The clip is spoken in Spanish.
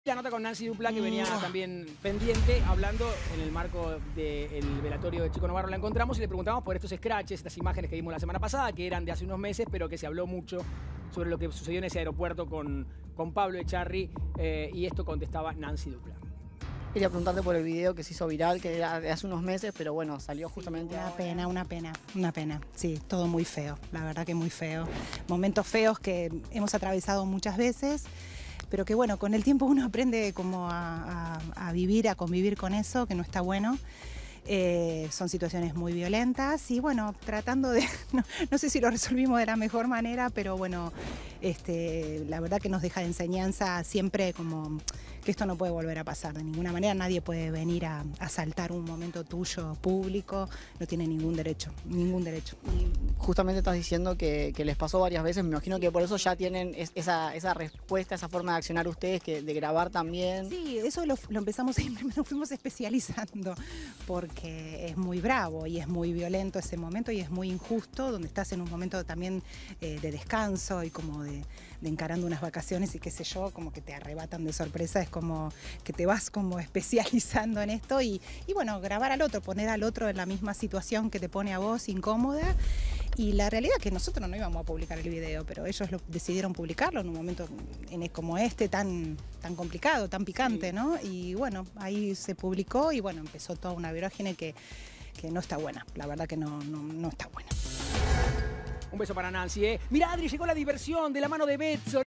La nota con Nancy Dupla, que venía también pendiente, hablando en el marco del velatorio de Chico Novarro. La encontramos y le preguntamos por estos scratches, estas imágenes que vimos la semana pasada, que eran de hace unos meses, pero que se habló mucho sobre lo que sucedió en ese aeropuerto con Pablo Echarri, y esto contestaba Nancy Dupla. Quería preguntarte por el video que se hizo viral, que era de hace unos meses, pero bueno, salió justamente Una ahora. pena, una pena. Sí, todo muy feo, la verdad que muy feo. Momentos feos que hemos atravesado muchas veces, pero que bueno, con el tiempo uno aprende como a vivir, a convivir con eso, que no está bueno. Son situaciones muy violentas y bueno, tratando de, no sé si lo resolvimos de la mejor manera, pero bueno, la verdad que nos deja de enseñanza siempre como que esto no puede volver a pasar de ninguna manera. Nadie puede venir a asaltar un momento tuyo público, no tiene ningún derecho, ningún derecho. Y justamente estás diciendo que les pasó varias veces, me imagino que por eso ya tienen esa respuesta, esa forma de accionar ustedes, de grabar también. Sí, eso lo empezamos siempre, nos fuimos especializando, porque es muy bravo y es muy violento ese momento y es muy injusto, donde estás en un momento también de descanso y como de encarando unas vacaciones y qué sé yo, como que te arrebatan de sorpresa, es como que te vas como especializando en esto y bueno, grabar al otro, poner al otro en la misma situación que te pone a vos incómoda. Y la realidad es que nosotros no íbamos a publicar el video, pero ellos decidieron publicarlo en un momento como este tan complicado, tan picante, ¿no? Y bueno, ahí se publicó y bueno, empezó toda una vorágine que no está buena, la verdad que no está buena. Un beso para Nancy, ¿eh? Mirá, Adri, llegó la diversión de la mano de Betson.